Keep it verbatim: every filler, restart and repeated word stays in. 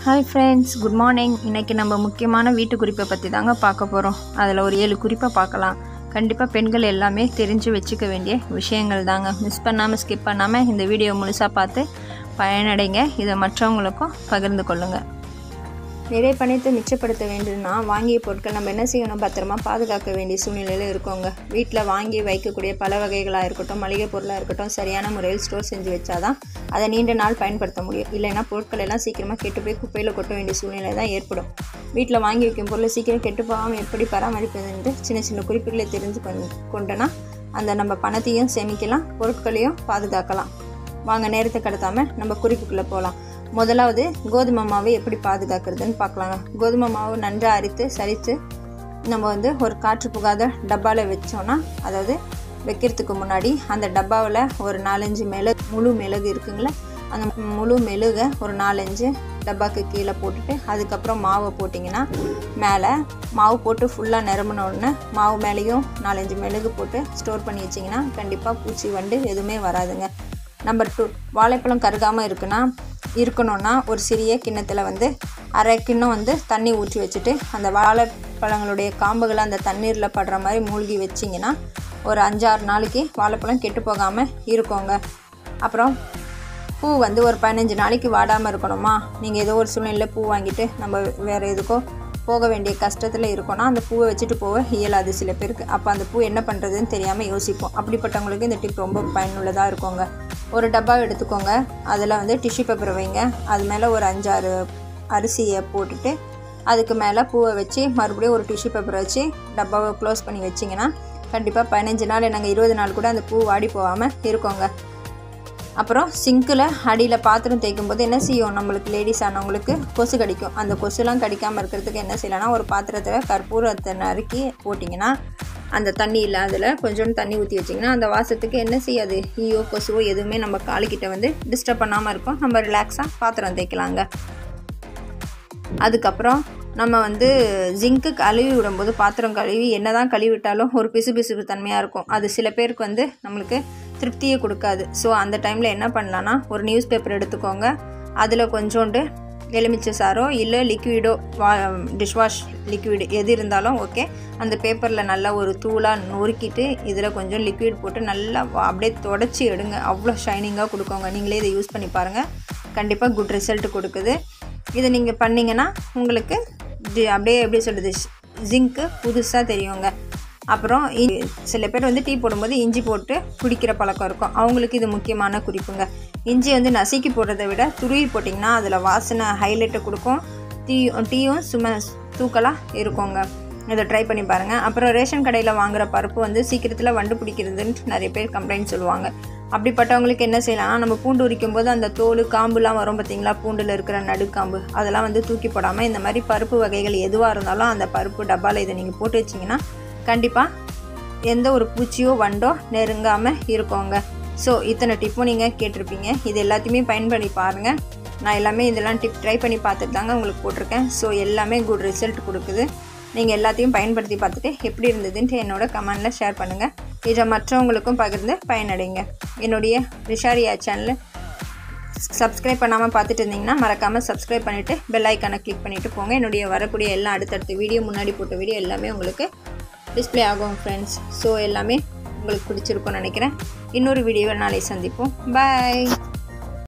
Hi friends, good morning. இன்னைக்கு நம்ம முக்கியமான வீட்டு குறிப்பை பற்றி தாங்க பார்க்க போகிறோம். அதில் ஒரு ஏழு குறிப்பை பார்க்கலாம். கண்டிப்பாக பெண்கள் எல்லாமே தெரிஞ்சு வச்சுக்க வேண்டிய விஷயங்கள் தாங்க. மிஸ் பண்ணாமல் ஸ்கிப் பண்ணாமல் இந்த வீடியோ முழுசாக பார்த்து பயனடைங்க. இதை மற்றவங்களுக்கும் பகிர்ந்து கொள்ளுங்கள். நிறைய பணத்தை மிச்சப்படுத்த வேண்டும்னா வாங்கிய பொருட்கள் நம்ம என்ன செய்யணும், பத்திரமா பாதுகாக்க வேண்டிய சூழ்நிலையில் இருக்கோங்க. வீட்டில் வாங்கி வைக்கக்கூடிய பல வகைகளாக இருக்கட்டும், மளிகை பொருளாக இருக்கட்டும், சரியான முறையில் ஸ்டோர் செஞ்சு வச்சாதான் அதை நீண்ட நாள் பயன்படுத்த முடியும். இல்லைன்னா பொருட்கள் எல்லாம் சீக்கிரமாக கெட்டு போய் குப்பையில் கொட்ட வேண்டிய சூழ்நிலை தான் ஏற்படும். வீட்டில் வாங்கி வைக்கும் பொருளை சீக்கிரம் கெட்டு போகாமல் எப்படி பராமரிப்பதுன்ட்டு சின்ன சின்ன குறிப்புகளை தெரிஞ்சு கொண்டோன்னா அந்த நம்ம பணத்தையும் சேமிக்கலாம், பொருட்களையும் பாதுகாக்கலாம். வாங்க நேரத்தை கடத்தாமல் நம்ம குறிப்புக்குள்ளே போகலாம். முதலாவது கோதுமை மாவை எப்படி பாதுகாக்கிறதுன்னு பார்க்கலாங்க. கோதுமை மாவு நன்றாக அரித்து சலித்து நம்ம வந்து ஒரு காற்று புகாத டப்பாவில் வச்சோன்னா, அதாவது வைக்கிறதுக்கு முன்னாடி அந்த டப்பாவில் ஒரு நாலஞ்சு மிளகு முழு மிளகு இருக்குங்களே, அந்த முழு மெழுகை ஒரு நாலஞ்சு டப்பாவுக்கு கீழே போட்டுட்டு அதுக்கப்புறம் மாவை போட்டிங்கன்னா, மேலே மாவு போட்டு ஃபுல்லாக நிரம்பின உடனே மாவு மேலேயும் நாலஞ்சு மிளகு போட்டு ஸ்டோர் பண்ணி வச்சிங்கன்னா கண்டிப்பாக பூச்சி வண்டு எதுவுமே வராதுங்க. நம்பர் டூ, வாழைப்பழம் கருகாமல் இருக்குன்னா இருக்கணும்னா ஒரு சிறிய கிண்ணத்தில் வந்து அரை கிண்ணம் வந்து தண்ணி ஊற்றி வச்சுட்டு அந்த வாழைப்பழங்களுடைய காம்புகளை அந்த தண்ணீரில் படுற மாதிரி மூழ்கி வச்சிங்கன்னா ஒரு அஞ்சாறு நாளைக்கு வாழைப்பழம் கெட்டு போகாமல் இருக்குங்க. அப்புறம் பூ வந்து ஒரு பதினஞ்சு நாளைக்கு வாடாமல் இருக்கணுமா, நீங்கள் ஏதோ ஒரு சூழ்நிலையில் பூ வாங்கிட்டு நம்ம வேறு எதுக்கோ போக வேண்டிய கஷ்டத்தில் இருக்கோன்னா அந்த பூவை வச்சுட்டு போக இயலாது சில பேருக்கு. அப்போ அந்த பூ என்ன பண்ணுறதுன்னு தெரியாமல் யோசிப்போம். அப்படிப்பட்டவங்களுக்கு இந்த டிப் ரொம்ப பயனுள்ளதாக இருக்குங்க. ஒரு டப்பா எடுத்துக்கோங்க, அதில் வந்து டிஷ்யூ பேப்பர் வைங்க, அது மேலே ஒரு அஞ்சாறு அரிசியை போட்டுட்டு அதுக்கு மேலே பூவை வச்சு மறுபடியும் ஒரு டிஷ்யூ பேப்பரை வச்சு டப்பாவை க்ளோஸ் பண்ணி வச்சிங்கன்னா கண்டிப்பாக பதினஞ்சு நாள் நாங்கள் இருபது நாள் கூட அந்த பூ வாடி போகாமல் இருக்கோங்க. அப்புறம் சிங்கில் அடியில் பாத்திரம் தேய்க்கும் போது என்ன செய்யும், நம்மளுக்கு லேடிஸ் ஆனவங்களுக்கு கொசு கடிக்கும். அந்த கொசுலாம் கடிக்காமல் இருக்கிறதுக்கு என்ன செய்யலாம்னா, ஒரு பாத்திரத்தில் கற்பூரத்தை நறுக்கி போட்டிங்கன்னா அந்த தண்ணியில் அதில் கொஞ்சோண்டு தண்ணி ஊற்றி வச்சிங்கன்னா அந்த வாசத்துக்கு என்ன செய்யாது, ஈயோ கொசுவோ எதுவுமே நம்ம காலுக்கிட்ட வந்து டிஸ்டர்ப் பண்ணாமல் இருக்கும். நம்ம ரிலாக்ஸாக பாத்திரம் தேய்க்கலாங்க. அதுக்கப்புறம் நம்ம வந்து ஜிங்க்கு கழுவி விடும்போது பாத்திரம் கழுவி என்ன தான் கழுவிட்டாலும் ஒரு பிசு பிசுப்பு தன்மையாக இருக்கும். அது சில பேருக்கு வந்து நம்மளுக்கு திருப்தியை கொடுக்காது. ஸோ அந்த டைமில் என்ன பண்ணலான்னா, ஒரு நியூஸ் பேப்பர் எடுத்துக்கோங்க, அதில் கொஞ்சோண்டு எலுமிச்சை சாரோ இல்லை லிக்விடோ வா டிஷ்வாஷ் லிக்விடு எது இருந்தாலும் ஓகே, அந்த பேப்பரில் நல்லா ஒரு தூளாக நொறுக்கிட்டு இதில் கொஞ்சம் லிக்விட் போட்டு நல்லா அப்படியே தொடச்சி எடுங்க. அவ்வளோ ஷைனிங்காக கொடுக்குங்க. நீங்களே இதை யூஸ் பண்ணி பாருங்கள், கண்டிப்பாக குட் ரிசல்ட் கொடுக்குது. இதை நீங்கள் பண்ணிங்கன்னா உங்களுக்கு அப்படியே எப்படி சொல்கிறது, ஜிங்க்கு புதுசாக தெரியுங்க. அப்புறம் சில பேர் வந்து டீ போடும்போது இஞ்சி போட்டு குடிக்கிற பழக்கம் இருக்கும், அவங்களுக்கு இது முக்கியமான குறிப்புங்க. இஞ்சி வந்து நசுக்கி போடுறதை விட துருவி போட்டிங்கன்னா அதில் வாசனை ஹைலைட்டை கொடுக்கும், டீ டீயும் சும்மா தூக்கலாக இருக்குங்க. இதை ட்ரை பண்ணி பாருங்கள். அப்புறம் ரேஷன் கடையில் வாங்குகிற பருப்பு வந்து சீக்கிரத்தில் வண்டு பிடிக்கிறதுன்ட்டு நிறைய பேர் கம்ப்ளைண்ட் சொல்லுவாங்க. அப்படிப்பட்டவங்களுக்கு என்ன செய்யலாம்னா, நம்ம பூண்டு உரிக்கும் போது அந்த தோல் காம்புலாம் வரும் பார்த்திங்களா, பூண்டில் இருக்கிற நடுக்காம்பு அதெல்லாம் வந்து தூக்கி போடாமல் இந்த மாதிரி பருப்பு வகைகள் எதுவாக இருந்தாலும் அந்த பருப்பு டப்பாவில் இதை நீங்கள் போட்டு வச்சிங்கன்னா கண்டிப்பாக எந்த ஒரு பூச்சியோ வண்டோ நெருங்காமல் இருக்கோங்க. ஸோ இத்தனை டிப்பும் நீங்கள் கேட்டிருப்பீங்க, இது எல்லாத்தையுமே பயன்படுத்தி பாருங்கள். நான் எல்லாமே இதெல்லாம் டிப் ட்ரை பண்ணி பார்த்துட்டு தாங்க உங்களுக்கு போட்டிருக்கேன். ஸோ எல்லாமே குட் ரிசல்ட் கொடுக்குது. நீங்கள் எல்லாத்தையும் பயன்படுத்தி பார்த்துட்டு எப்படி இருந்ததுன்ட்டு என்னோட கமெண்டில் ஷேர் பண்ணுங்கள். இதை மற்றவங்களுக்கும் பகிர்ந்து பயனடைங்க. என்னுடைய ரிஷாரியா சேனலை சப்ஸ்கிரைப் பண்ணாமல் பார்த்துட்டு இருந்தீங்கன்னா மறக்காமல் சப்ஸ்கிரைப் பண்ணிவிட்டு பெல் ஐக்கானை கிளிக் பண்ணிவிட்டு போங்க. என்னுடைய வரக்கூடிய எல்லா அடுத்தடுத்த வீடியோ முன்னாடி போட்ட வீடியோ எல்லாமே உங்களுக்கு டிஸ்பிளே ஆகும் ஃப்ரெண்ட்ஸ். ஸோ எல்லாமே உங்களுக்கு பிடிச்சிருக்கும்னு நினைக்கிறேன். இன்னொரு வீடியோவை நாளை சந்திப்போம். பாய்.